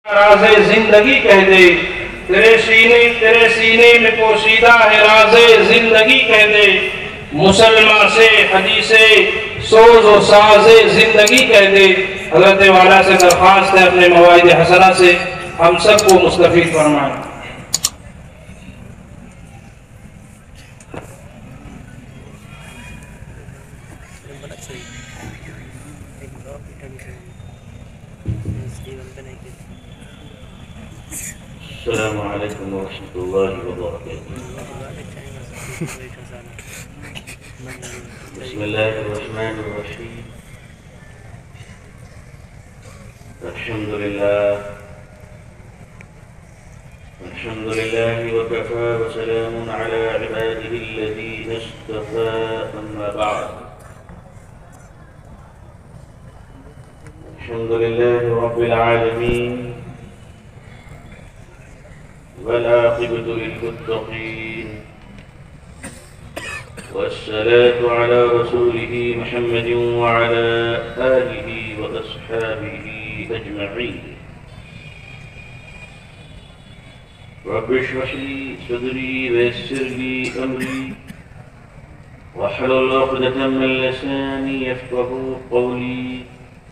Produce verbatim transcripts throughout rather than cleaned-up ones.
راز زندگی کہہ دے، تیرے سینے تیرے سینے میں پوشیدہ ہے راز زندگی کہہ دے، مسلمان سے حدیث سوز و ساز زندگی کہہ دے۔ حضرت والا سے درخواست ہے اپنے مواعظ حسنہ سے ہم سب کو مستفید فرمائیں۔ السلام علیکم ورحمۃ اللہ وبرکاتہ۔ بسم اللہ الرحمن الرحیم۔ الحمد للہ الحمد للہ وکفى وسلام علی عباده الذین اصطفى، اما بعد۔ الحمد للہ رب العالمین والعاقبة للمتقين، والصلاة على رسوله محمد وعلى آله وأصحابه أجمعين۔ رب اشرح لي صدري ويسر لي أمري واحلل عقدة من لساني يفقهوا قولي،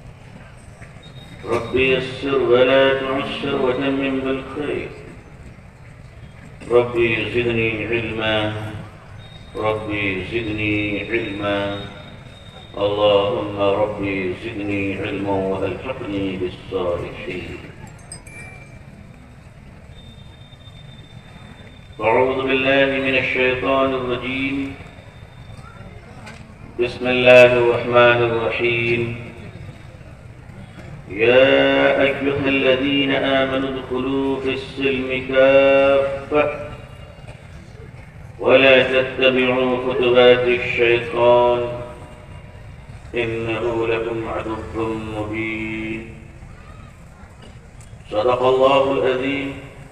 رب يسر ولا تعسر وتمم بالخير، ربي زدني علما ربي زدني علما اللهم ربي زدني علما والحقني بالصالحين۔ أعوذ بالله من الشيطان الرجيم، بسم الله الرحمن الرحيم۔ يا أيها الذين آمنوا ادخلوا في السلم كافة ولا تتبعوا خطوات الشيطان إنه لكم عدو مبين۔ صدق الله العظيم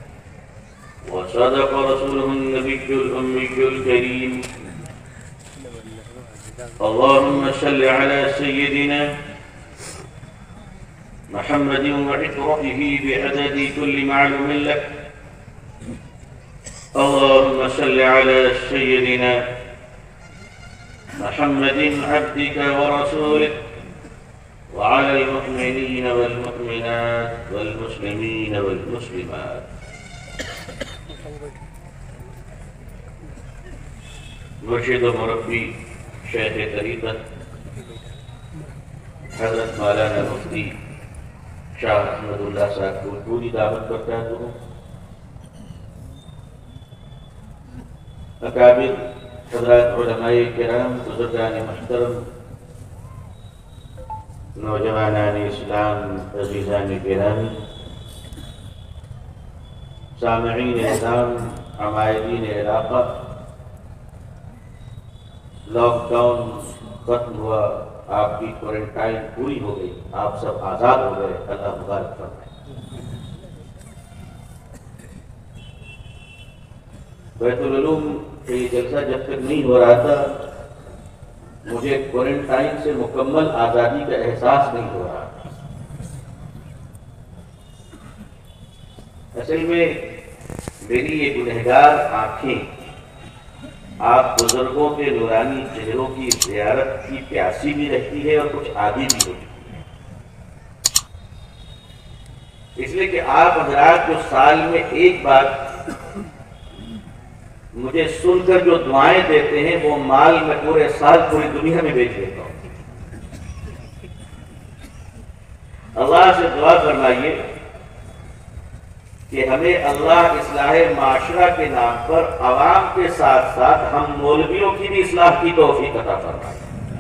وصدق رسوله النبي الأمي الكريم۔ اللهم صل على سيدنا محمد وعترته بعدد كل معلوم لك۔ اللهم صل على سيدنا محمد عبدك ورسولك وعلى المؤمنين والمؤمنات والمسلمين والمسلمات۔ مرشد و مربی شیخ طریقت حضرت مولانا مفتی شاہ احمد اللہ صاحب کو پوری دعوت کرتا ہوں۔ اکابر حضرات علماء کرام، بزرگان محترم، نوجوانان اسلام، عزیزان گرامی، سامعین نظام، عمائدین علاقہ، لاک ڈاؤن ختم ہوا، آپ کی کوارنٹائن پوری ہو گئی، آپ سب آزاد ہو گئے، اللہ مبارک فرمائے۔ بیت العلوم کا یہ جلسہ جب تک نہیں ہو رہا تھا مجھے کوارنٹائن سے مکمل آزادی کا احساس نہیں ہو رہا تھا۔ اصل میں میری یہ گنہگار آنکھیں آپ بزرگوں کے نورانی چہروں کی زیارت کی پیاسی بھی رہتی ہے اور کچھ عادی بھی ہوتی ہے، اس لیے کہ آپ حضرات جو سال میں ایک بار مجھے سن کر جو دعائیں دیتے ہیں وہ مال میں پورے سال پوری دنیا میں بیچ دیتا ہوں۔ اللہ سے دعا فرمائیے کہ ہمیں اللہ اصلاح معاشرہ کے نام پر عوام کے ساتھ ساتھ ہم مولویوں کی بھی اصلاح کی توفیق عطا فرمائے۔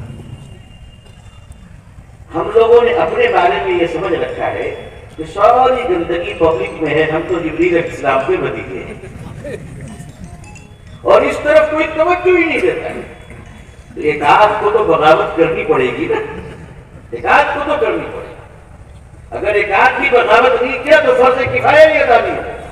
ہم لوگوں نے اپنے بارے میں یہ سمجھ رکھا ہے کہ ساری زندگی پبلک میں ہے، ہم تو جبریل علیہ السلام کے بھتیجے ہیں، اور اس طرف کوئی توجہ ہی نہیں دیتا ہے۔ تو ایک آدھ کو تو بغاوت کرنی پڑے گی نا، ایک آدھ کو تو کرنی پڑے گی۔ اگر ایک آدھ کی بغاوت نہیں کیا تو فرض کفایہ نہیں ادا نہیں ہوگا۔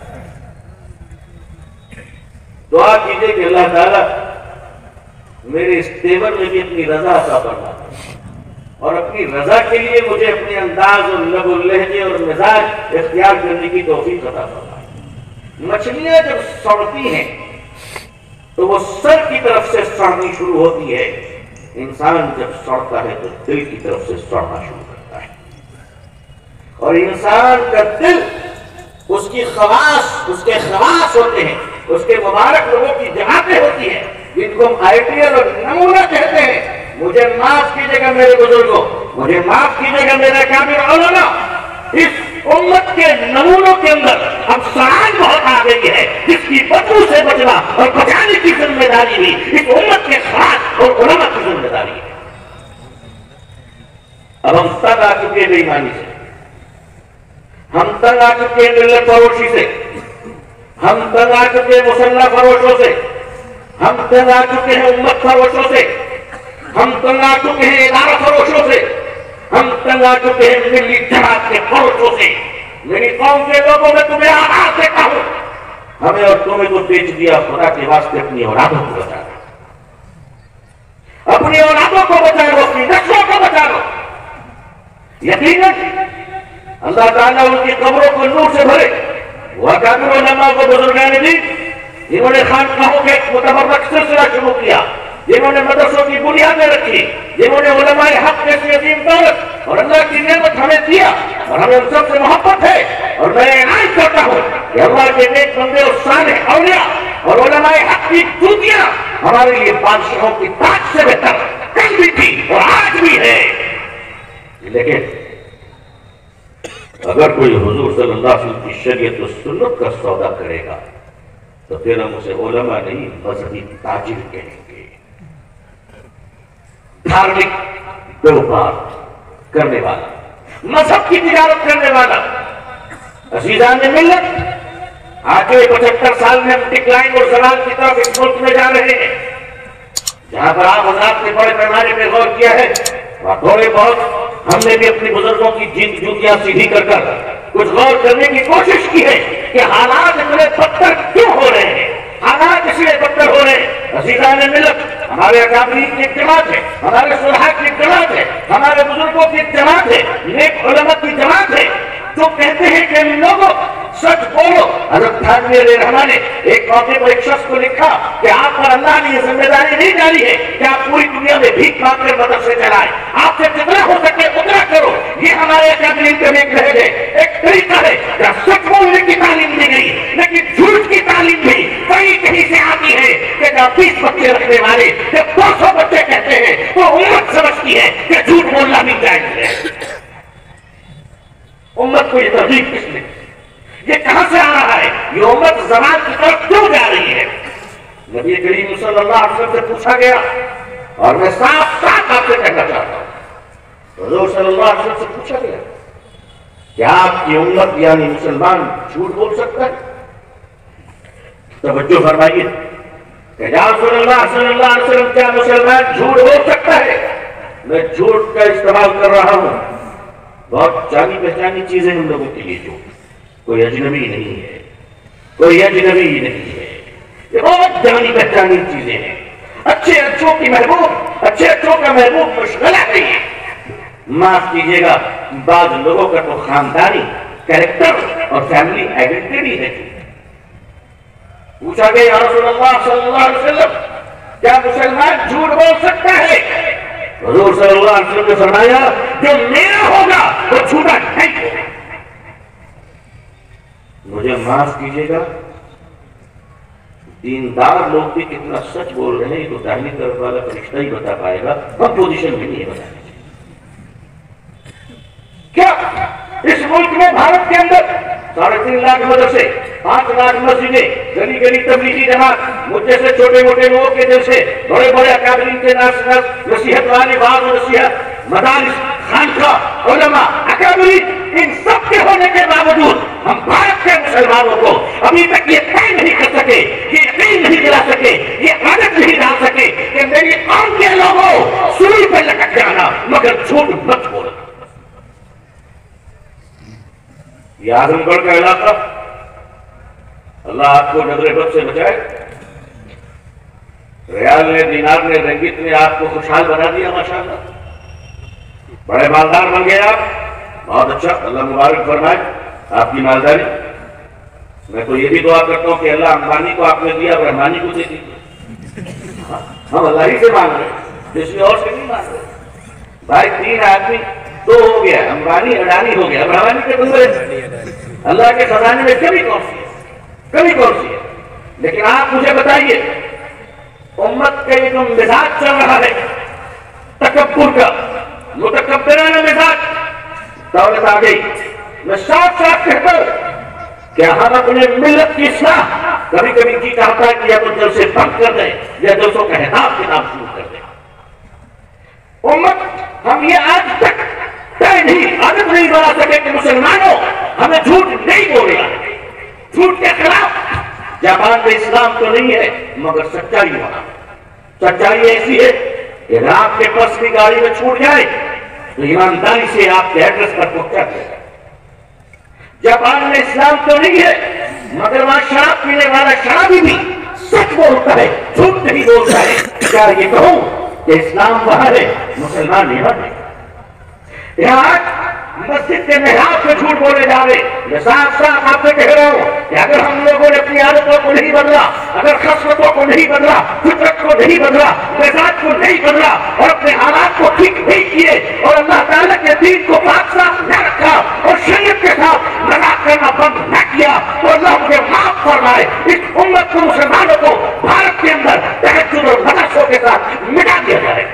دعا کیجئے کہ اللہ تعالیٰ میرے اس تیور میں بھی اپنی رضا عطا فرما اور اپنی رضا کے لیے مجھے اپنے انداز اور لب و لہجے اور مزاج اختیار کرنے کی توفیق عطا فرمائے۔ مچھلیاں جب سڑتی ہیں تو وہ سر کی طرف سے سڑنی شروع ہوتی ہے، انسان جب سڑتا ہے تو دل کی طرف سے سڑنا شروع کرتا ہے، اور انسان کا دل اس کی خواص اس کے خواص ہوتے ہیں، اس کے مبارک لوگوں کی جماعتیں ہوتی ہیں جن کو ہم آئیڈیل اور نمونہ کہتے ہیں۔ مجھے معاف کیجیے گا میرے بزرگوں، مجھے معاف کیجیے گا میرے کامل علماء، اس امت کے نمونوں کے اندر اب سڑان بہت آ گئی ہے، جس کی بدبو سے بچنا اور بچانے کی ذمہ داری بھی اس امت کے خاص اور علماء کی ذمہ داری ہے۔ اب ہم تنگ آ چکے بے ایمانی سے، ہم تنگ آ چکے ملت فروشی سے، ہم تنگ آ چکے مسلح فروشوں سے، ہم تنگ آ چکے ہیں امت فروشوں سے، ہم تنگ آ چکے ہیں ادارہ فروشوں سے، ہم تنگ آ چکے ہیں ملی جماعت کے فروشوں سے۔ میری قوم کے لوگوں میں تمہیں آواز دیتا ہوں، ہمیں اور تمہیں تو بیچ دیا، خدا کے واسطے اپنی اولادوں کو بچا لو، اپنی اولادوں کو بچا لو، اپنی نسلوں کو بچا لو۔ یقیناً اللہ تعالیٰ ان کی قبروں کو نور سے بھرے، وہ اکابر علماء کو بزرگان دین جنہوں نے خانقاہوں کے متبرک سلسلہ شروع کیا، جنہوں نے مدرسوں کی بنیادیں رکھی، جنہوں نے علماء حق جیسی عظیم دولت اور اللہ کی نعمت ہمیں دیا، اور ہمیں ان سب سے محبت ہے، اور میں اعلان کرتا ہوں کہ اللہ کے نیک بندے اور صالح اولیاء اور علماء حق کی جوتیاں ہمارے لیے بادشاہوں کی تاج سے بہتر کل بھی تھی اور آج بھی ہے۔ لیکن اگر کوئی حضور صلی اللہ علیہ وسلم کی شریعت و سنت کا سودا کرے گا تو پھر ہم اسے علماء نہیں مذہبی تاجر کہیں گے، دھارمک بیوپار کرنے والا، مذہب کی تجارت کرنے والا۔ عزیزان ملت، آج کے پچہتر سال میں ہم ڈکلائن اور زوال کی طرف اس ملک میں جا رہے ہیں، جہاں پر آپ حضرات نے بڑے پیمانے پہ غور کیا ہے، وہاں تھوڑے بہت ہم نے بھی اپنی بزرگوں کی جن جوتیاں سیدھی کر کر کچھ غور کرنے کی کوشش کی ہے کہ حالات اتنے بدتر کیوں ہو رہے ہیں، حالات اس لیے بدتر ہو رہے ہیں۔ عزیزان ملت، ہمارے اکابرین کی ایک جماعت ہے، ہمارے صلحاء کی ایک جماعت ہے، ہمارے بزرگوں کی ایک جماعت ہے، نیک علماء کی جماعت ہے، جو کہتے ہیں کہ لوگوں سچ بولو۔ حضرت تھانوی علیہ الرحمہ نے ایک موقع پر ایک شخص کو لکھا کہ آپ پر اللہ نے یہ ذمہ داری نہیں ڈالی ہے کہ آپ پوری دنیا میں بھیک مانگ کر مدرسے چلائیں، آپ سے جتنا ہو سکے اتنا کرو۔ یہ ہمارے اکابرین کے ایک رہ گئے ایک طریقہ ہے کہ سچ بولنے کی تعلیم دی گئی، لیکن جھوٹ کی تعلیم بھی کہیں کہیں سے آتی ہے کہ جب بیس بچے رکھنے والے جب دو سو بچے کہتے ہیں تو امت سمجھتی ہے کہ جھوٹ بولنا بھی جائز ہے۔ امت کو یہ ترغیب کس نے، یہ کہاں سے آ رہا ہے، یہ امت زمان کی طرف کیوں جا رہی ہے؟ نبی کریم صلی اللہ علیہ وسلم سے پوچھا گیا، اور میں صاف صاف آپ سے کہنا چاہتا ہوں، حضور صلی اللہ علیہ وسلم سے پوچھا گیا کیا آپ کی امت یعنی مسلمان جھوٹ بول سکتا ہے؟ توجہ فرمائیے کہ یا رسول اللہ صلی اللہ علیہ وسلم کیا مسلمان جھوٹ بول سکتا ہے؟ میں جھوٹ کا استعمال کر رہا ہوں، بہت جانی پہچانی چیزیں ہم لوگوں کے لیے، جو کوئی اجنبی نہیں ہے، کوئی اجنبی نہیں ہے، یہ بہت جانی پہچانی چیزیں ہیں۔ اچھے اچھوں کی محبوب، اچھے اچھوں کا محبوب مشغلہ نہیں ہے۔ معاف کیجیے گا، بعض لوگوں کا تو خاندانی کریکٹر اور فیملی آئیڈینٹی ہے۔ پوچھا گیا یا رسول اللہ صلی اللہ علیہ وسلم کیا مسلمان جھوٹ بول سکتا ہے؟ حضور صلی اللہ علیہ وسلم نے فرمایا جو میرا ہوگا وہ جھوٹا نہیں ہوگا۔ مجھے معاف کیجیے گا، دیندار لوگ بھی کتنا سچ بول رہے ہیں تو داہنی طرف والا فرشتہ ہی بتا پائے گا، ہم پوزیشن میں نہیں ہے بتانے کی۔ کیا اس ملک میں بھارت کے اندر ساڑھے تین لاکھ مدرسے، پانچ لاکھ مسجدیں، گلی گلی تبلیغی جماعت، مجھ جیسے چھوٹے موٹے لوگوں کے دل سے بڑے بڑے اکابرین کے ناس ناس نصیحت والے بعض نصیحت، مدارس، خانقاہ، علماء، اکابرین، ان سب کے ہونے کے باوجود ہم بھارت کے مسلمانوں کو ابھی تک یہ طے نہیں کر سکے، یہ یقین نہیں دلا سکے، یہ عادت نہیں ڈال سکے کہ میری قوم کے لوگوں سوئی پہ لٹک جانا مگر جھوٹ مت بولنا۔ یہ اعظم گڑھ کا علاقہ، اللہ آپ کو نظر بد سے بچائے، ریال نے، دینار نے، رنگت نے آپ کو خوشحال بنا دیا ماشاءاللہ، بڑے مالدار بن گئے آپ، بہت اچھا، اللہ مبارک فرمائے آپ کی مالداری۔ میں تو یہ بھی دعا کرتا ہوں کہ اللہ امبانی کو آپ نے دیا اور امبانی کو دے دیجیے۔ ہم اللہ ہی سے مانگ رہے ہیں، کسی اور سے نہیں مانگ رہے۔ بھائی تین آدمی دو ہو گیا، امبانی اڈانی ہو گیا، اب امبانی کے دوسرے اللہ کے خزانے میں کمی کون سی ہے؟ کمی کون سی ہے؟ لیکن آپ مجھے بتائیے، امت کا یہ جو مزاج چل رہا ہے تکبر کا، متکبرانہ مزاج، دولت آ گئی، میں صاف صاف کہتا ہوں کہ ہم اپنے ملت کی اصلاح کبھی کبھی کی چاہتا ہے کہ یا تو جلسے بند کر دیں یا جلسوں کا حساب کتاب شروع کر دیں۔ امت ہم یہ آج تک طے نہیں، عادت نہیں بنا سکے کہ مسلمانوں ہمیں جھوٹ نہیں بولنا ہے، جھوٹ کے خلاف۔ جاپان میں اسلام تو نہیں ہے مگر سچائی ہونا، سچائی ایسی ہے کہ اگر آپ کے پرس کی گاڑی میں چھوٹ جائے تو ایمانداری سے آپ کے ایڈریس پر پہنچا دے گا۔ جاپان میں اسلام تو نہیں ہے مگر وہاں شراب پینے والا شرابی بھی سچ بولتا ہے، جھوٹ نہیں بولتا ہے۔ کیا یہ کہوں کہ اسلام وہاں ہے، مسلمان یہاں ہے؟ یہاں مسجد کے محراب پہ جھوٹ بولے جا رہے۔ میں صاف صاف آپ سے کہہ رہا ہوں کہ اگر ہم لوگوں نے اپنی عادتوں کو نہیں بدلا، اگر خصلتوں کو نہیں بدلا، فطرت کو نہیں بدلا، مزاج کو نہیں بدلا اور اپنے حالات کو ٹھیک نہیں کیے اور اللہ تعالیٰ کے دین کو پاک صاف نہ رکھا اور شریعت کے ساتھ مذاق کرنا بند نہ کیا تو اللہ مجھے معاف فرمائے، اس امت کو، مسلمانوں کو بھارت کے اندر تہجد اور مدرسوں کے ساتھ مٹا دیا جائے۔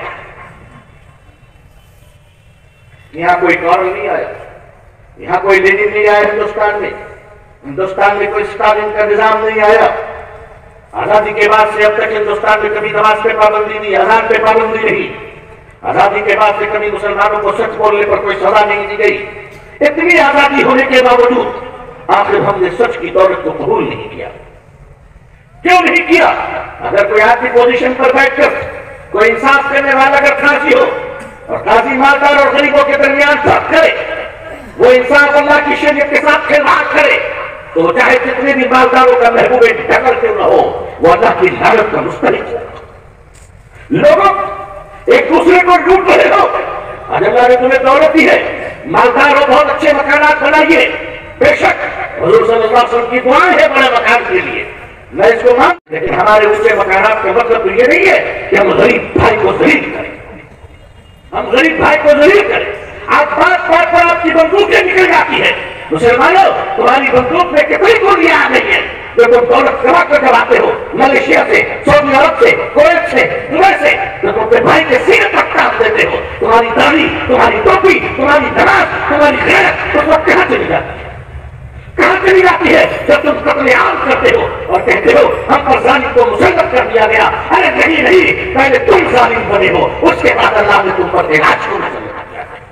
یہاں کوئی کارل نہیں آیا، یہاں کوئی لینن نہیں آیا، ہندوستان میں ہندوستان میں کوئی اسٹالن کا نظام نہیں آیا۔ آزادی کے بعد سے اب تک ہندوستان میں کبھی نماز پہ پابندی نہیں، اذان پہ پابندی نہیں۔ آزادی کے بعد سے کبھی مسلمانوں کو سچ بولنے پر کوئی سزا نہیں دی گئی۔ اتنی آزادی ہونے کے باوجود آخر ہم نے سچ کی دولت کو قبول نہیں کیا۔ کیوں نہیں کیا؟ اگر کوئی آدمی پوزیشن پر بیٹھ کر کوئی انصاف کرنے والا اگر قاضی ہو اور قاضی مالدار اور غریبوں کے درمیان فرق کرے، وہ انصاف اللہ کی شریعت کے ساتھ کھلواڑ کرے تو چاہے جتنے بھی مالداروں کا محبوب ڈگر کیوں نہ ہو، وہ اللہ کی لعنت کا مستحق ہے۔ لوگوں ایک دوسرے کو لوٹ رہے ہو، آج اللہ نے تمہیں دولت دی ہے، مالدار ہو، بہت اچھے مکانات بنائیے، بے شک حضور صلی اللہ علیہ وسلم کی دعائیں ہے بڑے مکان کے لیے، میں اس کو مان، لیکن ہمارے اونچے مکانات کا مطلب تو یہ نہیں ہے کہ ہم غریب بھائی کو ذلیل کریں، ہم غریب بھائی کو ذلیل کریں۔ آپ بات بات پر آپ کی بندوقیں نکل جاتی ہے، مسلمانوں تمہاری بندوق میں کتنی گولیاں آ گئی ہیں جو تم دولت کما کر جلاتے ہو، ملیشیا سے، سعودی عرب سے، کویت سے، دبئی سے، جو تم اپنے بھائی کے سینے پر ٹانپ دیتے ہو۔ تمہاری داڑھی، تمہاری ٹوپی، تمہاری نماز، تمہاری غیرت اس وقت کہاں چلی جاتی ہے؟ کہاں چلی جاتی ہے جب تم قتل عام کرتے ہو اور کہتے ہو ہم پر ظالم کو مسلط کر دیا گیا؟ ارے نہیں نہیں، پہلے تم ظالم بنے ہو، اس کے بعد اللہ نے تم پر علاج کو نظر رکھا کیا ہے۔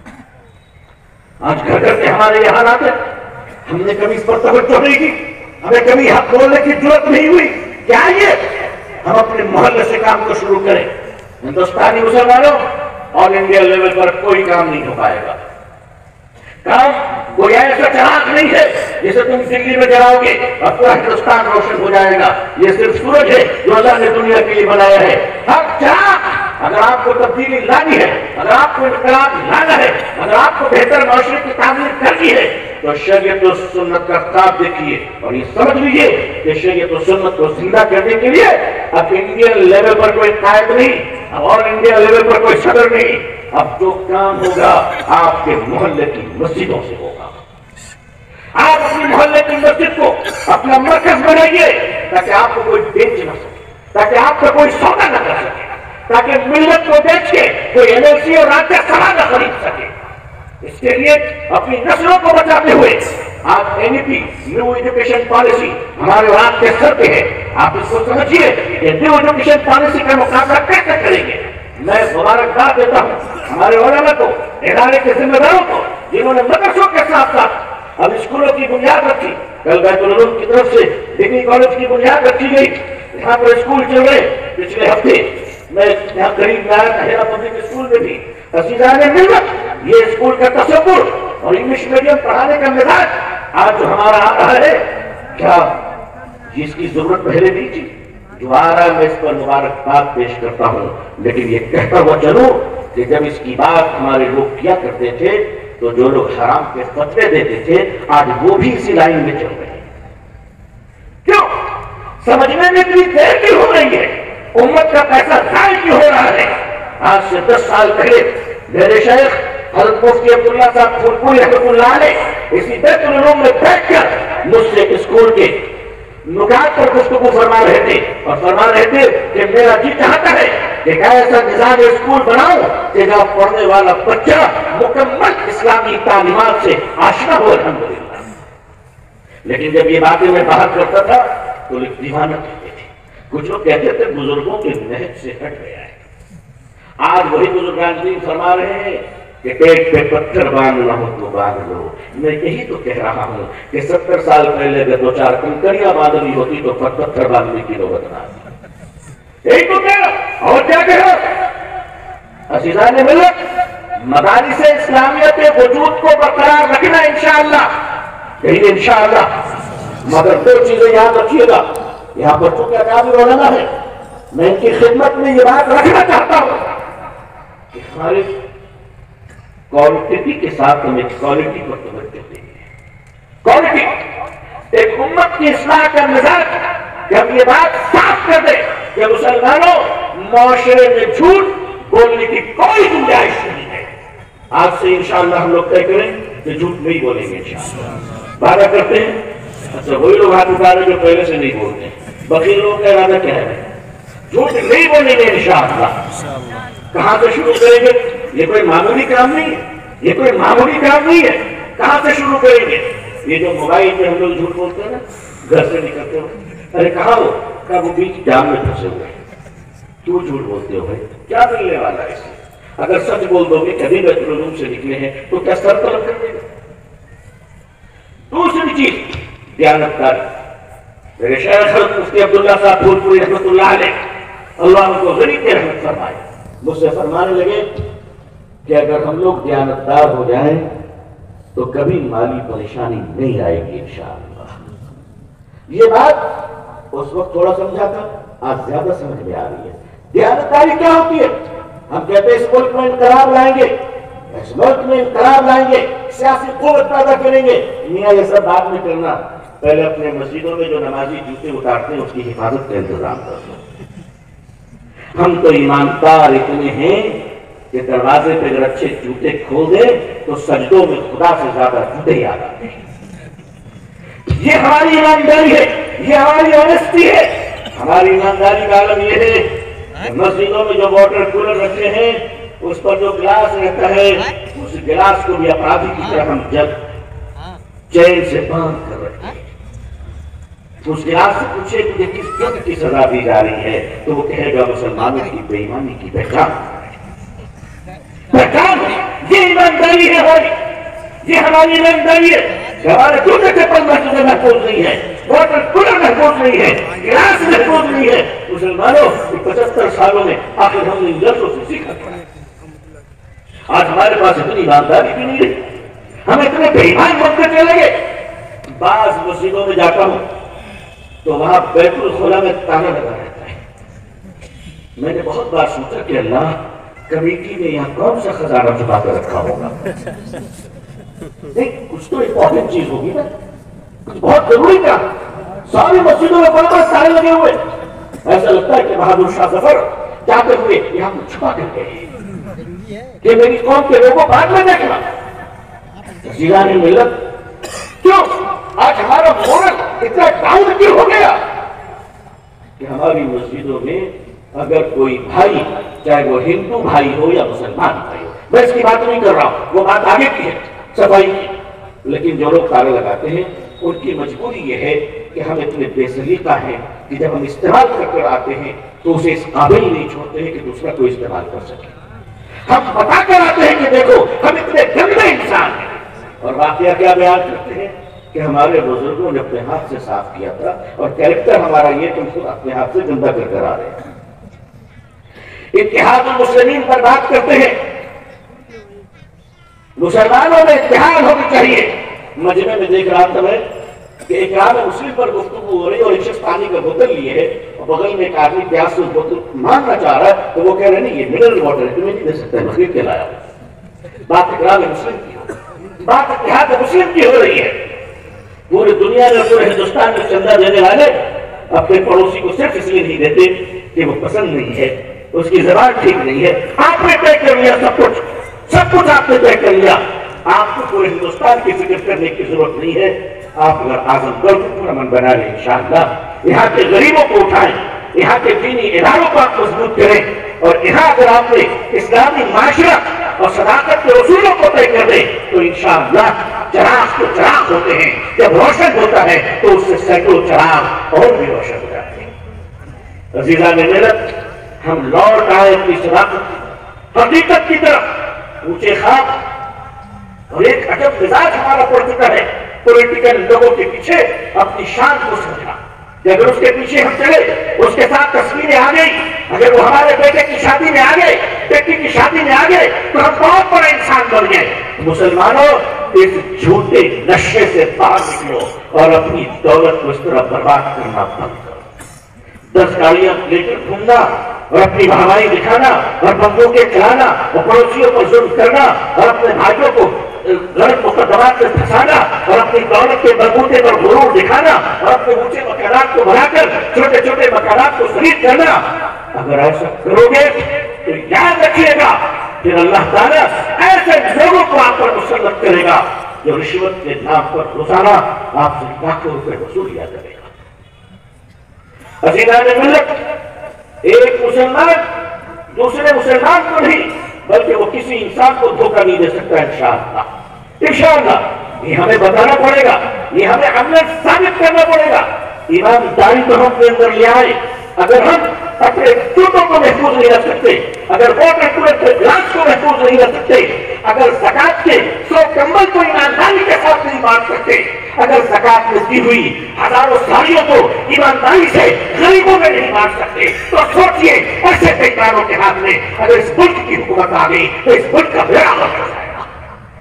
آج گھر گھر کے ہمارے یہ حالات ہیں، ہم نے کبھی اس پر توجہ نہیں کی، ہمیں کبھی حق بولنے کی ضرورت نہیں ہوئی۔ کیا یہ ہم اپنے محلے سے کام کو شروع کریں؟ ہندوستانی مسلمانوں، آل انڈیا لیول پر کوئی کام نہیں ہو پائے گا۔ کام کوئی ایسا چراغ نہیں ہے جسے تم دلی میں جلاؤ گے اور پورا ہندوستان روشن ہو جائے گا۔ یہ صرف سورج ہے جو اللہ نے دنیا کے لیے بنایا ہے۔ ہر چراغ اگر آپ کو تبدیلی لانی ہے، اگر آپ کو انقلاب لانا ہے، اگر آپ کو بہتر معاشرے کی تعمیر کرنی ہے تو شریعت و سنت کا خواب دیکھیے اور یہ سمجھ لیجیے کہ شریعت و سنت کو زندہ کرنے کے لیے اب انڈین لیول پر کوئی قائد نہیں، اب اور انڈیا لیول پر کوئی صدر نہیں، اب جو کام ہوگا آپ کے محلے کی مسجدوں سے ہوگا۔ آپ اپنے محلے کی مسجد کو اپنا مرکز بنائیے تاکہ آپ کو کوئی بیچ نہ سکے، تاکہ آپ کا کوئی سودا نہ کر سکے، تاکہ ملت کو بیچ کے کوئی ایل ایل سی اور راجیہ سبھا نہ خرید سکے۔ اس کے لیے اپنی نسلوں کو بچاتے ہوئے آج N E P new education policy ہمارے اور آپ کے سر پہ ہے۔ آپ اس کو سمجھیے کہ نیو ایجوکیشن پالیسی کا مقابلہ کیسے کریں گے۔ میں مبارکباد دیتا ہوں ہمارے علماء کو، ادارے کے ذمہ داروں کو، جنہوں نے مدرسوں کے ساتھ ساتھ اب اسکولوں کی بنیاد رکھی۔ کل بیت العلوم کی طرف سے ڈگری کالج کی بنیاد رکھی گئی، یہاں پر اسکول چل رہے۔ پچھلے ہفتے میں یہاں قریب میں آیا تھا پبلک اسکول میں بھی عزیزان ملت، یہ اسکول کا تصور اور انگلش میڈیم پڑھانے کا مزاج آج جو ہمارا آ رہا ہے، کیا جس کی ضرورت پہلے نہیں تھی؟ جو آ رہا ہے میں اس پر مبارکباد پیش کرتا ہوں، لیکن یہ کہتا ہوا چلوں کہ جب اس کی بات ہمارے لوگ کیا کرتے تھے تو جو لوگ حرام کے فتوے دیتے تھے آج وہ بھی اسی لائن میں چل رہے ہیں. کیوں؟ سمجھنے میں اتنی دیر کیوں ہو رہی ہے؟ امت کا پیسہ ضائع کیوں ہو رہا ہے؟ آج سے دس سال پہلے میرے شیخ حضرت مفتی عبداللہ صاحب پھولپوری رحمۃ اللہ علیہ اسی بیت العلوم میں بیٹھ کر مجھ سے اسکول کے نکات پر گفتگو فرما رہے تھے اور فرما رہے تھے کہ میرا جی چاہتا ہے کہ ایسا نظام اسکول بناؤں کہ جہاں پڑھنے والا بچہ مکمل اسلامی تعلیمات سے آشنا ہو. الحمدللہ. لیکن جب یہ باتیں میں باہر کرتا تھا تو لوگ دیوانہ کہتے تھے. کچھ لوگ کہتے تھے بزرگوں کے نہج سے ہٹ گیا ہے. آج وہی بزرگان دین فرما رہے ہیں کہ پیٹ پہ پتھر باندھنا ہو تو باندھ لو. میں یہی تو کہہ رہا ہوں کہ ستر سال پہلے اگر دو چار کنکریاں باندھنی ہوتی تو پتھر باندھنے کی نوبت نہ آتی. یہی تو کہہ رہا اور کیا کہہ رہا. عزیزان ملت، مدارس اسلامیہ کے وجود کو برقرار رکھنا انشاءاللہ یہی انشاءاللہ. مگر دو چیزیں یاد رکھیے گا. یہاں بچوں کے اکابر علماء ہے، میں ان کی خدمت میں یہ بات رکھنا چاہتا ہوں کہ ہمارے کوالٹی کے ساتھ ہمیں کوالٹی پر توجہ دیں. کوالٹی ایک امت کی اصلاح کا مزاج کہ ہم یہ بات صاف کر دیں کہ مسلمانوں معاشرے میں جھوٹ بولنے کی کوئی گنجائش نہیں ہے. آج سے انشاءاللہ ہم لوگ طے کریں کہ جھوٹ نہیں بولیں گے انشاءاللہ. وعدہ کرتے ہیں. اچھا وہی لوگ ہاتھ اٹھارے جو پہلے سے نہیں بولتے ہیں. بقیہ لوگ کا ارادہ کیا ہے؟ جھوٹ نہیں بولیں گے انشاءاللہ. کہاں سے شروع کریں گے؟ یہ کوئی معمولی کام نہیں ہے. یہ کوئی معمولی کام نہیں ہے. کہاں سے شروع کریں گے؟ یہ جو موبائل پہ ہم لوگ جھوٹ بولتے ہیں نا، گھر سے نکلتے ہو، ارے کہاں ہو؟ کہا وہ بیچ جام میں پھنسے ہوئے ہیں. کیوں جھوٹ بولتے ہو بھائی؟ کیا ملنے والا ہے اس سے؟ اگر سچ بول دو گے کبھی بیت العلوم سے نکلے ہیں تو کیا سر طلب کر دے گا؟ دوسری چیز دیانتداری. میرے شیخ حضرت مفتی عبداللہ صاحب پھولپوری رحمۃ اللہ علیہ اللہ ان کو غنی کی رحمت فرمائے مجھ سے فرمانے لگے کہ اگر ہم لوگ دیانتدار ہو جائیں تو کبھی مالی پریشانی نہیں آئے گی انشاءاللہ. یہ بات اس وقت تھوڑا سمجھا تھا، آج زیادہ سمجھ میں آ رہی ہے. دیانتداری کیا ہوتی ہے؟ ہم کہتے ہیں اس ملک میں انقلاب لائیں گے، اس ملک میں انقلاب لائیں گے، سیاسی قوت پیدا کریں گے. میاں یہ سب بات میں کرنا، پہلے اپنے مسجدوں میں جو نمازی جوتے اتارتے ہیں اس کی حفاظت کا انتظام کر دو. ہم تو ایماندار اتنے ہیں کہ دروازے پہ اگر اچھے جوتے کھول دیں تو سجدوں میں خدا سے زیادہ جوتے یاد آتے ہیں. یہ ہماری ایمانداری ہے، یہ ہماری آنےسٹی ہے. ہماری ایمانداری کا عالم یہ ہے مسجدوں میں جو واٹر کولر رکھے ہیں اس پر جو گلاس رہتا ہے اس گلاس کو بھی اپرادھی کی طرح ہم جب چین سے باندھ کر رکھتے ہیں. اس گلاس سے پوچھے کہ کس جگ کی سزا دی جا رہی ہے تو وہ کہے گا مسلمانوں کی بے ایمانی کی پہچان. پہچان یہ ایمانداری ہے ہماری، یہ ہماری ایمانداری ہے. ہمارے جوتے چپل مسجد میں محفوظ نہیں ہے، واٹر کولر محفوظ نہیں ہے، گلاس محفوظ نہیں ہے. مسلمانوں پچہتر سالوں میں آخر ہم نے ان لفظوں سے سیکھا تھا. آج ہمارے پاس اتنی ایمانداری بھی نہیں ہے، ہم اتنے بے ایمان بنتے چلے گئے. بعض مسجدوں میں جاتا ہوں تو وہاں بیت الخلا میں تالا لگا رہتا ہے. میں نے بہت بار سوچا کہ اللہ کمیٹی نے یہاں کون سا خزانہ چھپا کر رکھا ہوگا. نہیں کچھ تو امپورٹنٹ چیز ہوگی نا، کچھ بہت ضروری تھا. ساری مسجدوں میں بڑے بڑے تالے لگے ہوئے، ایسا لگتا ہے کہ بہادر شاہ ظفر جاتے ہوئے یہاں چھپا کر گئے کہ میری قوم کے لوگوں بعد میں دیکھنا. عزیزان ملت، کیوں آج ہمارا مورل اتنا ڈاؤن کیوں ہو گیا کہ ہماری مسجدوں میں اگر کوئی بھائی، چاہے وہ ہندو بھائی ہو یا مسلمان بھائی ہو، میں اس کی بات نہیں کر رہا ہوں، وہ بات آگے کی ہے صفائی کی، لیکن جو لوگ تالے لگاتے ہیں ان کی مجبوری یہ ہے کہ ہم اتنے بے سلیقہ ہیں کہ جب ہم استعمال کر کر آتے ہیں تو اسے اس قابل نہیں چھوڑتے ہیں کہ دوسرا کوئی استعمال کر سکے. ہم بتا کر آتے ہیں کہ دیکھو ہم اتنے گندے انسان ہیں، اور واقعہ کیا بیان کرتے ہیں کہ ہمارے بزرگوں نے اپنے ہاتھ سے صاف کیا تھا اور کیریکٹر ہمارا یہ کہ ہم خود اپنے ہاتھ سے گندا کر کر آ رہے ہیں. اتحاد المسلمین پر بات کرتے ہیں، مسلمانوں میں اتحاد ہونی چاہیے. مجمع میں دیکھ رہا تھا میں کہ اقرام مسلم پر گفتگو ہو رہی ہے اور ایک شخص پانی کا بوتل لیے ہے اور بغل میں ایک آدمی پیاس سے بوتل مانگنا چاہ رہا ہے تو وہ کہہ رہے نہیں یہ منرل واٹر ہے تمہیں نہیں دے سکتا ہے مغرب کے لایا بات اقرام مسلم کی ہو بات اتحاد مسلم کی ہو رہی ہے پورے دنیا میں پورے ہندوستان میں چندہ دینے والے اپنے پڑوسی کو صرف اس لیے نہیں دیتے کہ وہ پسند نہیں ہے اس کی زبان ٹھیک نہیں ہے آپ نے طے کر لیا سب کچھ سب کچھ آپ نے طے کر لیا آپ کو پورے ہندوستان کی فکر کرنے کی ضرورت نہیں ہے آپ اگر اعظم گڑھ کو پورا من بنا لیں انشاءاللہ یہاں کے غریبوں کو اٹھائیں یہاں کے دینی اداروں کو آپ مضبوط کریں اور یہاں اگر آپ نے اسلامی معاشرت اور صداقت کے اصولوں کو طے کر دیں تو انشاءاللہ چراغ تو چراغ ہوتے ہیں جب روشن ہوتا ہے تو اس سے سینکڑوں چراغ اور بھی روشن ہو جاتے ہیں عزیزان ملت ہم لوٹ آئے اپنی صداقت حقیقت کی طرف اونچے خواب اور ایک عجب مزاج ہمارا پڑ چکا ہے پولیٹیکل لوگوں کے پیچھے اپنی شان کو سمجھنا کہ اگر اس کے پیچھے ہم چلے اس کے ساتھ تصویریں آ گئی اگر وہ ہمارے بیٹے کی شادی میں آ گئے بیٹی کی شادی میں آ گئے تو ہم بہت بڑا انسان بن گئے مسلمانوں اس جھوٹے نشے سے باہر نکلو اور اپنی دولت کو اس طرح برباد کرنا بند کرو دس گاڑیاں لے کر گھومنا اور اپنی بہوائی دکھانا اور بندوقیں چلانا اور پڑوسیوں پر ظلم کرنا اور اپنے بھائیوں کو غلط مقدمات میں پھنسانا اور اپنی دولت کے بلبوتے پر غرور دکھانا اور اپنے اونچے مکانات کو بنا کر چھوٹے چھوٹے مکانات کو خرید کرنا اگر ایسا کرو گے تو یاد رکھیے گا پھر اللہ تعالیٰ ایسے لوگوں کو آپ پر مسلط کرے گا جو رشوت کے نام پر روزانہ آپ سے لاکھوں روپے وصول کیا کرے گا عزیزان ملت ایک مسلمان دوسرے مسلمان کو نہیں بلکہ وہ کسی انسان کو دھوکہ نہیں دے سکتا انشاءاللہ انشاءاللہ یہ ہمیں بتانا پڑے گا یہ ہمیں عملاً ثابت کرنا پڑے گا ایمانداری تو ہم اپنے اندر لے آئے اگر ہم اپنے جوتوں کو محفوظ نہیں رکھ سکتے اگر واٹر کولر کے گلاس کو محفوظ نہیں رکھ سکتے اگر زکات کے سو کمبل کو ایمانداری کے ساتھ نہیں بانٹ سکتے اگر زکات میں دی ہوئی ہزاروں ساڑیوں کو ایمانداری سے غریبوں میں نہیں بانٹ سکتے تو سوچئے ایسے بیکاروں کے ہاتھ میں اگر اس ملک کی حکومت آ گئی تو اس ملک کا بیڑا غرق ہو جائے گا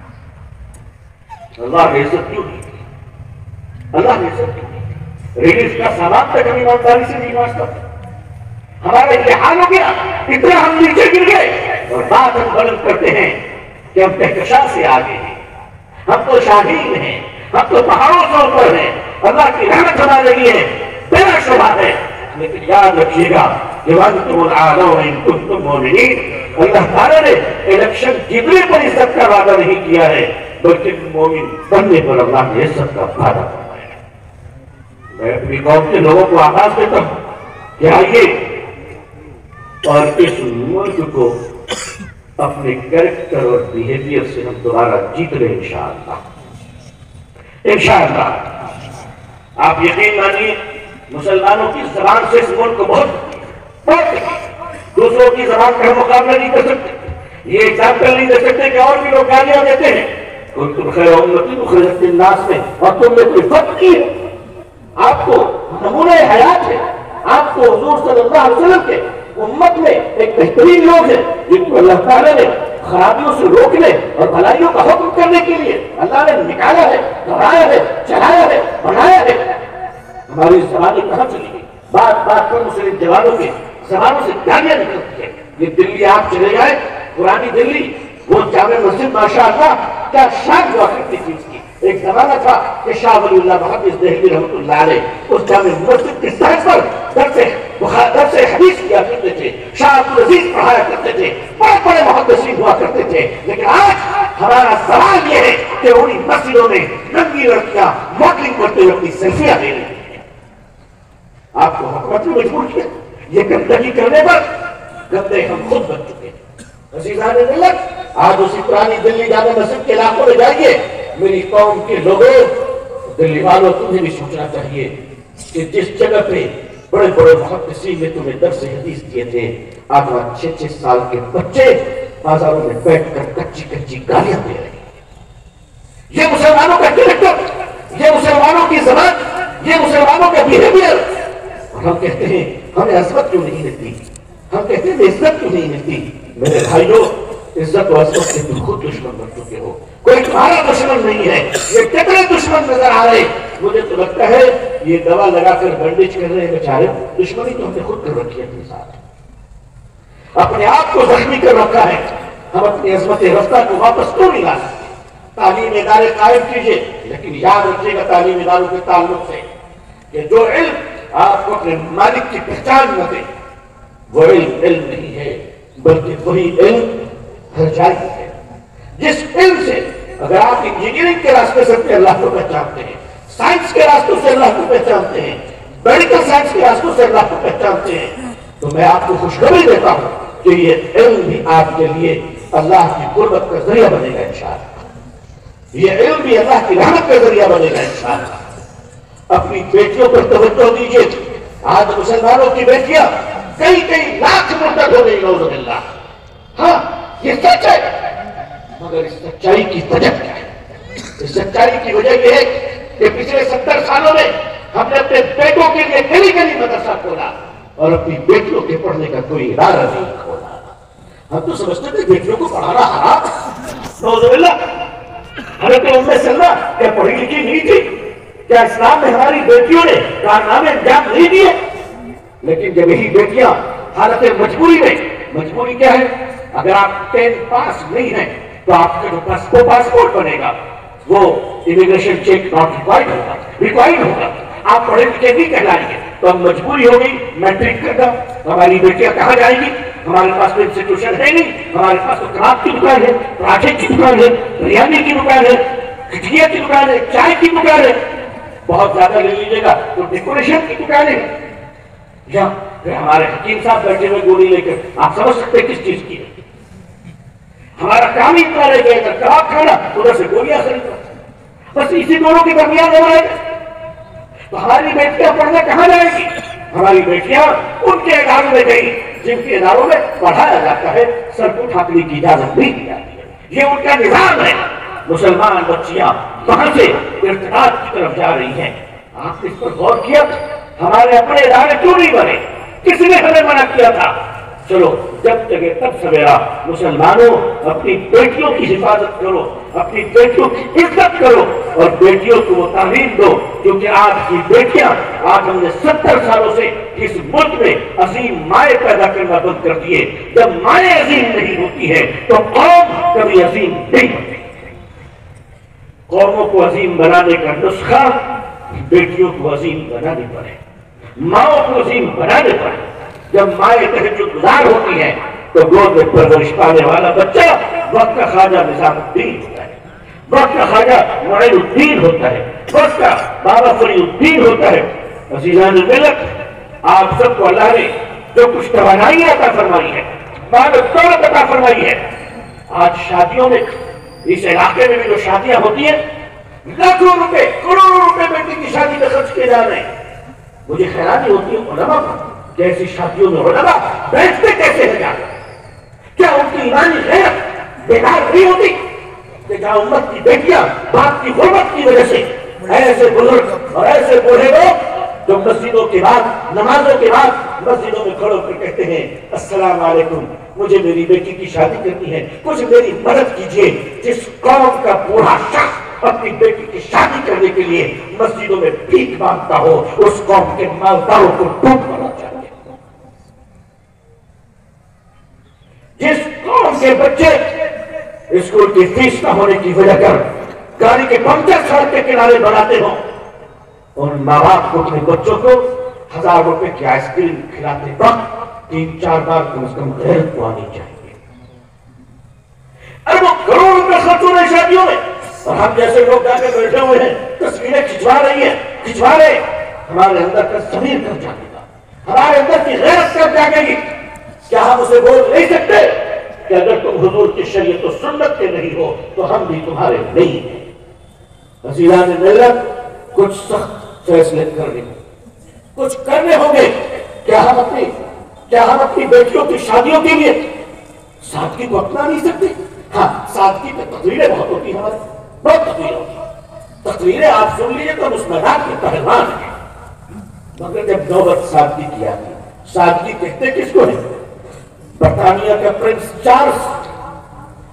اللہ نے عزت کیوں نہیں کی اللہ نے عزت کیوں نہیں کی ریلیز کا سامان تک ہم ایمانداری سے نہیں بانٹ سکتے ہمارا یہ حال ہو گیا اتنا ہم نیچے گر گئے اور بات ہم غلط کرتے ہیں کہ ہم کہکشاں سے آگے ہیں ہم تو شاہین ہیں ہم تو پہاڑوں سے اوپر ہیں اللہ کی رحمت ہمارے لیے بلا شبہ ہے لیکن یاد رکھیے گا کہ وَأَنْتُمُ الْأَعْلَوْنَ إِن كُنتُم مُؤْمِنِينَ اللہ تعالیٰ نے الیکشن جیتنے پر عزت کا وعدہ نہیں کیا ہے بلکہ مومن بننے پر اللہ نے عزت کا وعدہ فرمایا ہے میں اپنی قوم کے لوگوں کو آغاز دیتا ہوں کہ آئیے اور اس ملک کو اپنے کریکٹر اور بیہیویئر سے ہم دوبارہ جیت لیں انشاءاللہ انشاءاللہ آپ یقین مانیے مسلمانوں کی زبان سے اس ملک کو بہت بہت دوسروں کی زبان کا مقابلہ نہیں کر سکتے یہ ایگزامپل نہیں دے سکتے کہ اور بھی لوگ گالیاں دیتے ہیں کنتم خیر امتی اخرجت للناس میں اور تم نے کوئی فرق کی ہے آپ کو نمونہ حیات ہے آپ کو حضور صلی اللہ علیہ وسلم کے امت میں ایک بہترین لوگ ہیں جن کو اللہ تعالیٰ نے خرابیوں سے روکنے اور بھلائیوں کا حکم کرنے کے لیے اللہ نے نکالا ہے دہرایا ہے چلایا ہے بنایا ہے ہماری زبانیں کہاں چلی گئی بات بات پر مسلم جوانوں کے زبانوں سے گالیاں نکلتی ہیں یہ دلی آپ چلے جائیں پرانی دلی وہ جامع مسجد ماشاءاللہ کیا شان ہوا کرتی تھی اس کی ایک زمانہ تھا کہ شاہ ولی اللہ محمد دہلوی رحمۃ اللہ علیہ اس جامع مسجد کی سطح پر درس درس حدیث کیا کرتے تھے شاہ عبدالعزیز پڑھایا کرتے تھے بڑے بڑے محدثین ہوا کرتے تھے لیکن آج ہمارا سوال یہ ہے کہ انہیں مسجدوں میں ننگی لڑکیاں ماڈلنگ کرتے ہوئے اپنی سیلفیاں لے رہی ہیں آپ کو حکومت نے مجبور کیا یہ گندگی کرنے پر گندے ہم خود بن چکے ہیں عزیزان ملت آج اسی پرانی دلی جامع مسجد کے علاقوں میں جائیے میری قوم کے لوگوں دلی والوں تمہیں بھی سوچنا چاہیے کہ جس جگہ پہ بڑے بڑے محدثین نے تمہیں درس حدیث دیے تھے آج چھ چھ سال کے بچے بازاروں میں بیٹھ کر کچی کچی گالیاں دے رہے ہیں یہ مسلمانوں کا کریکٹر یہ مسلمانوں کی زبان یہ مسلمانوں کا بیہیویئر اور ہم کہتے ہیں ہمیں عظمت کیوں نہیں ملتی ہم کہتے ہیں عزت کیوں نہیں ملتی میرے بھائیوں عزت و عظمت سے تم خود دشمن بن چکے ہو. کوئی تمہارا دشمن نہیں ہے, یہ کتنے دشمن نظر آ رہے. مجھے تو لگتا ہے یہ دوا لگا کر بینڈیج کر رہے ہیں بیچارے, دشمنی تو ہم نے خود کر رکھی ہے اپنے ساتھ, اپنے آپ کو زخمی کر رکھا ہے. ہم اپنی عظمت رفتہ کو واپس تو نہیں لا سکتے. تعلیم ادارے قائم کیجئے, لیکن یاد رکھیے گا تعلیم اداروں کے تعلق سے کہ جو علم آپ کو اپنے مالک کی پہچان نہ دے, وہ علم علم نہیں ہے, بلکہ وہی علم ہرجائی ہے. جس علم سے اگر آپ انجینئرنگ کے راستے سے اپنے اللہ کو پہچانتے ہیں, سائنس کے راستوں سے اللہ کو پہچانتے ہیں, میڈیکل سائنس کے راستوں سے اللہ کو پہچانتے ہیں, تو میں آپ کو خوشخبری دیتا ہوں کہ یہ علم بھی آپ کے لیے اللہ کی قربت کا ذریعہ بنے گا انشاءاللہ. یہ علم بھی اللہ کی رحمت کا ذریعہ بنے گا انشاءاللہ. اپنی بیٹیوں پر توجہ دیجیے. آج مسلمانوں کی بیٹیاں کئی کئی لاکھ مرتد ہو گئی نعوذ باللہ. ہاں یہ سچ ہے, مگر اس سچائی کی وجہ کیا ہے؟ اس سچائی کی وجہ یہ ہے کہ پچھلے ستر سالوں میں ہم نے اپنے بیٹوں کے لیے گلی گلی مدرسہ کھولا اور اپنی بیٹیوں کے پڑھنے کا کوئی ادارہ نہیں کھولا. ہم تو سمجھتے تھے بیٹیوں کو پڑھانا حرام. نعوذ باللہ. حضرت ام سلمہ کیا پڑھی لکھی نہیں تھی؟ کیا اسلام میں ہماری بیٹیوں نے کارنامے انجام نہیں دیے؟ لیکن جب یہی بیٹیاں حالت مجبوری میں, مجبوری کیا ہے؟ اگر آپ ٹین پاس نہیں ہیں تو آپ کا جو پاسپورٹ بنے گا وہ امیگریشن چیک ناٹ ریکوائرڈ ہوگا, ریکوائرڈ ہوگا. آپ پڑھے لکھے نہیں کہلائیں گے. تو ہم مجبوری ہو گئی میٹرک کرنا. ہماری بیٹیاں کہاں جائیں گی؟ ہمارے پاس کوئی انسٹیٹیوشن ہے نہیں. ہمارے پاس تو کباب کی دکان ہے, پراٹھے کی دکان ہے, بریانی کی دکان ہے, کھچڑیاں کی دکان ہے, چائے کی دکان ہے. بہت زیادہ لے لیجیے گا تو ڈیکوریشن کی دکان ہے. یا پھر ہمارے حکیم صاحب بیٹھے ہوئے گولی لے کر, آپ سمجھ سکتے کس چیز کی ہے. ہمارا کام ہی اتنا رہ گیا تھا, کباب کھانا, ادھر سے گولیاں خریدنا. بس اسی دونوں کے درمیان ہو رہے گا. تو ہماری بیٹیاں پڑھنے کہاں جائیں گی؟ ہماری بیٹیاں ان کے اداروں میں گئی جن کے اداروں میں پڑھایا جاتا ہے, سر کو ڈھانپنے کی اجازت نہیں دی جاتی ہے. یہ ان کا نظام ہے. مسلمان بچیاں وہاں سے ارتداد کی طرف جا رہی ہیں. آپ نے اس پر غور کیا؟ ہمارے اپنے ادارے کیوں نہیں بنے؟ کس نے ہمیں منع کیا تھا؟ چلو جب جگہ تب سویرا مسلمانوں اپنی بیٹیوں کی حفاظت کرو, اپنی بیٹیوں کی عزت کرو اور بیٹیوں کو وہ تعلیم دو, کیونکہ آج کی بیٹیاں, آج ہم نے ستر سالوں سے اس ملک میں عظیم مائیں پیدا کرنا بند کر دیے. جب مائیں عظیم نہیں ہوتی ہے تو قوم کبھی عظیم نہیں ہوتی. قوموں کو عظیم بنانے کا نسخہ بیٹیوں کو عظیم بنانے پڑے, ماؤں کو عظیم بنانے پڑے. جب مائیں تہجد گزار ہوتی ہیں تو گود میں پرورش پانے والا بچہ وقت کا خواجہ نظام الدین ہوتا ہے, وقت کا خواجہ معین الدین ہوتا ہے, وقت کا بابا فری الدین ہوتا ہے. عزیزان الملت, آپ سب کو اللہ نے جو کچھ توانائی عطا فرمائی ہے, مال و دولت عطا فرمائی ہے, آج شادیوں میں, اس علاقے میں بھی جو شادیاں ہوتی ہیں, لاکھوں روپے, کروڑوں روپے بیٹی کی شادی میں خرچ کیے جا رہے ہیں. مجھے حیرانی ہوتی ہے علماء پر, کیسی شادیوں میں علماء بیٹھتے کیسے ہیں جا کر؟ کیا ان کی ایمانی غیرت بیکار نہیں ہوتی کہ جہاں امت کی بیٹیاں باپ کی غربت کی وجہ سے ایسے بزرگ اور ایسے بوڑھے لوگ جو مسجدوں کے بعد, نمازوں کے بعد مسجدوں میں کھڑے کر کہتے ہیں السلام علیکم, مجھے میری بیٹی کی شادی کرنی ہے, کچھ میری مدد کیجیے. جس قوم کا بوڑھا شخص اپنی بیٹی کی شادی کرنے کے لیے مسجدوں میں بھیک مانگتا ہو, اس قوم کے مالداروں کو ڈوب کرنا چاہیے. جس قوم کے بچے اسکول کی فیس نہ ہونے کی وجہ کر گاڑی کے پنچر سڑک کے کنارے بناتے ہوں, ان ماں باپ کو اپنے بچوں کو ہزار روپے کی آئس کریم کھلاتے وقت تین چار بار کم از کم غیرت کو آنی چاہیے. ارے وہ کروڑوں روپے خرچ ہو رہے شادیوں میں, اور ہم جیسے لوگ جا کے بیٹھے ہوئے ہیں, تصویریں کھنچوا رہی ہیں, کھنچوا رہے. ہمارے اندر کا ضمیر کب جاگے گا؟ ہمارے اندر کی غیرت کب جاگے گی؟ کیا ہم اسے بول نہیں سکتے کہ اگر تم حضور کی شریعت و سنت کے نہیں ہو تو ہم بھی تمہارے نہیں ہیں؟ عزیزان ملت, کچھ سخت فیصلے کرنے ہوں, کچھ کرنے ہوں گے. کیا ہم اپنی کیا ہم اپنی بیٹیوں کی شادیوں کے لیے سادگی کو اپنا نہیں سکتے؟ ہاں, سادگی پہ تقریریں بہت ہوتی ہیں, ہماری بہت تقریریں ہوتی ہیں. تقریریں آپ سن لیجیے تو اس میدان کے پہلوان ہیں, مگر جب نوبت سادگی کی آتی, سادگی کہتے کس کو ہے؟ برطانیہ کا پرنس چارلس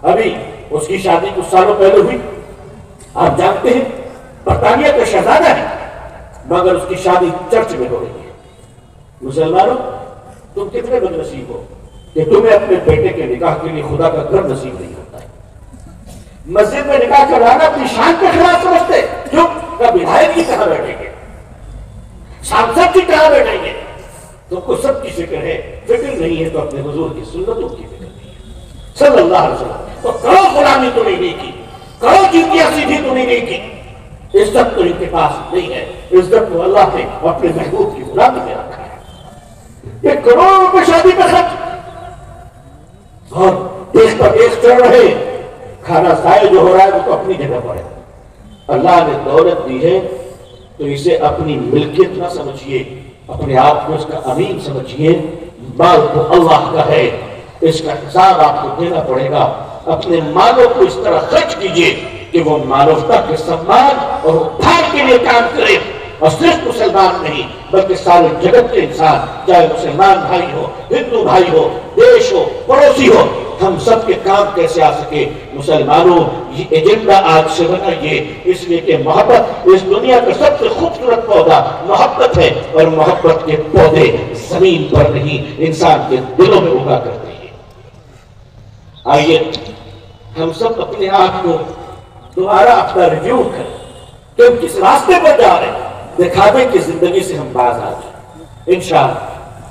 ابھی اس کی شادی کچھ سالوں پہلے ہوئی. آپ جانتے ہیں برطانیہ کا شہزادہ ہے مگر اس کی شادی چرچ میں ہو رہی ہے. مسلمانوں تم کتنے بد نصیب ہو کہ تمہیں اپنے بیٹے کے نکاح کے لیے خدا کا گھر نصیب نہیں ہوتا ہے. مسجد میں نکاح کرانا اپنی شان کے خلاف سمجھتے. کیوں؟ کا ودھائک کی کہاں بیٹھیں گے, سانسد کی کہاں بیٹھیں گے. تم کو سب کی فکر ہے, فکر نہیں ہے تو اپنے حضور کی سنتوں کی فکر نہیں ہے صلی اللہ علیہ وسلم. تو کرو غلامی تو نہیں کی, کرو جوتیاں سیدھی تو نہیں کی. عزت تو ان کے پاس نہیں ہے, عزت تو اللہ نے اپنے محبوب کی غلامی میں رکھا ہے. یہ کروڑوں روپے شادی پر خرچ اور دیکھ پر دیکھ چڑھ رہے, کھانا ضائع جو ہو رہا ہے وہ تو اپنی جگہ پر ہے. اللہ نے دولت دی ہے تو اسے اپنی ملکیت نہ سمجھیے, اپنے آپ کو اس کا امین سمجھیے. مال تو اللہ کا ہے, اس کا حساب آپ کو دینا پڑے گا. اپنے مالوں کو اس طرح خرچ کیجیے کہ وہ مانوتا کے سمان اور ادھار کے لیے کام کرے. اور صرف مسلمان نہیں بلکہ سارے جگت کے انسان, چاہے مسلمان بھائی ہو, ہندو بھائی ہو, دیش ہو, پڑوسی ہو, ہم سب کے کام کیسے آ سکے. مسلمانوں یہ ایجنڈا آج سے بنائیے, اس لیے کہ محبت اس دنیا کا سب سے خوبصورت پودا محبت ہے, اور محبت کے پودے زمین پر نہیں انسان کے دلوں میں اگا کرتے ہیں. آئیے ہم سب اپنے آپ کو دوبارہ اپنا ریویو کریں کہ ہم کس راستے پر جا رہے ہیں. دکھاوے کی زندگی سے ہم باز آ جائیں انشاءاللہ.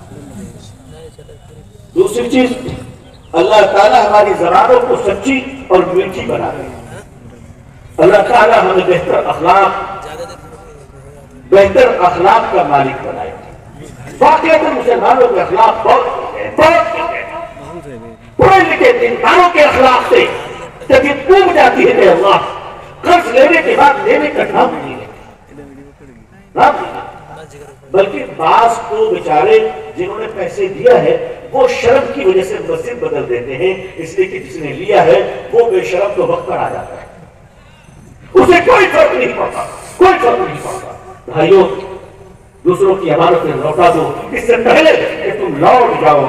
دوسری چیز, اللہ تعالیٰ ہماری زبانوں کو سچی اور میٹھی بنا دے. اللہ تعالیٰ ہمیں بہتر اخلاق بہتر اخلاق کا مالک بنائے. واقعی مسلمانوں کے اخلاق بہت بہت پڑھے لکھے انسانوں کے اخلاق سے طبیعت ڈوب جاتی ہے کہ اللہ قرض لینے کے بعد لینے کا نام نہیں ہے, بلکہ بعض تو بیچارے جنہوں نے پیسے دیا ہے وہ شرم کی وجہ سے مسجد بدل دیتے ہیں, اس لیے کہ جس نے لیا ہے وہ بے شرم تو وقت پر آ جاتا ہے, اسے کوئی فرق نہیں پڑتا, کوئی فرق نہیں پڑتا. بھائیوں دوسروں کی امانتیں لوٹا دو اس سے پہلے کہ تم لوٹ جاؤ.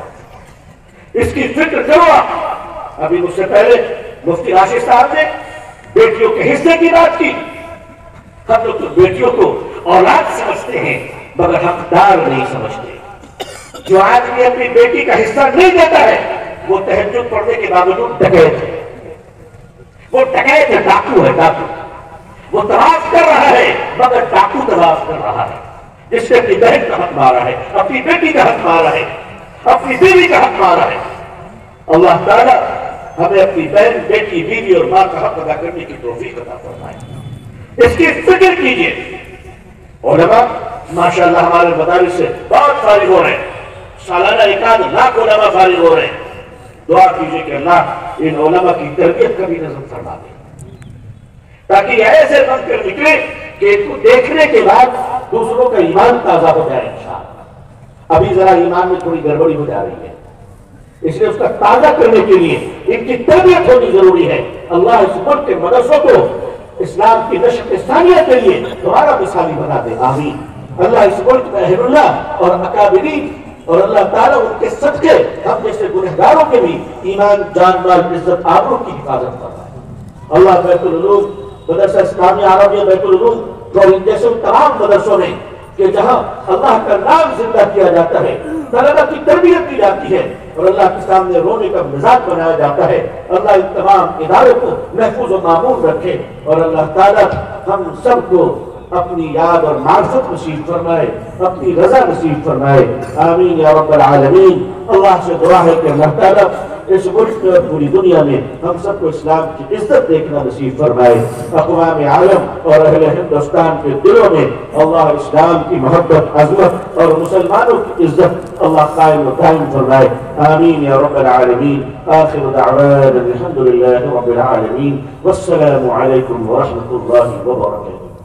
اس کی فکر کرو. آپ ابھی مجھ سے پہلے مفتی راشد صاحب نے بیٹیوں کے حصے کی بات کی. ہم لوگ تو بیٹیوں کو اولاد سمجھتے ہیں مگر حقدار نہیں سمجھتے. جو آدمی اپنی بیٹی کا حصہ نہیں دیتا ہے وہ تہجد پڑھنے کے باوجود ڈکیت ہے, وہ ڈکیت ہے, ڈاکو ہے, ڈاکو. وہ طواف کر رہا ہے مگر ڈاکو طواف کر رہا ہے, جس نے اپنی بہن کا حق مارا ہے, اپنی بیٹی کا حق مارا ہے, اپنی بیوی کا حق مارا ہے. اللہ تعالیٰ ہمیں اپنی بہن, بیٹی, بیوی اور ماں کا حق ادا کرنے کی توفیق عطا فرمائے. اس کی فکر کیجئے. علماء ماشاءاللہ ہمارے مدارس سے بہت فارغ ہو رہے ہیں, سالانہ ایک آدھ لاکھ علماء فارغ ہو رہے ہیں. دعا کیجئے کہ اللہ ان علماء کی تربیت کا بھی نظم فرما دے تاکہ ایسے بن کر نکلے کہ ان کو دیکھنے کے بعد دوسروں کا ایمان تازہ ہو جائے انشاءاللہ. ابھی ذرا ایمان میں تھوڑی گڑبڑی ہو جا رہی ہے, اس لیے اس کا تازہ کرنے کے لیے ان کی تربیت ہونی ضروری ہے. اللہ اس ملک کے مدرسوں کو اسلام کی نشر ثانیہ کے لیے تمہارا مثالی بنا دے. آمین. اللہ اس ملک میں اہل اللہ اور اکابرین اور اللہ تعالیٰ ان کے صدقے ہم جیسے گنہگاروں کے بھی ایمان, جان, مال, عزت, آبرو کی حفاظت فرمائے. اللہ بیت العلوم, مدرسہ اسلامیہ عربیہ بیت العلوم اور ان جیسے تمام مدرسوں میں کہ جہاں اللہ کا نام زندہ کیا جاتا ہے, طلبہ کی تربیت کی جاتی ہے اور اللہ کے سامنے رونے کا مزاج بنایا جاتا ہے, اللہ ان تمام اداروں کو محفوظ و معمول رکھے اور اللہ تعالیٰ ہم سب کو اپنی یاد اور معرفت نصیب فرمائے, اپنی رضا نصیب فرمائے. آمین یا رب العالمین. اللہ سے دعا ہے کہ اللہ تعالیٰ اس ملک میں اور پوری دنیا میں ہم سب کو اسلام کی عزت دیکھنا نصیب فرمائے. اقوام عالم اور اہل ہندوستان کے دلوں میں اللہ اسلام کی محبت, عظمت اور مسلمانوں کی عزت اللہ قائم و دائم فرمائے. آمین یا رب العالمین. آخر دعوانا الحمد للہ رب العالمین. والسلام علیکم ورحمۃ اللہ وبرکاتہ.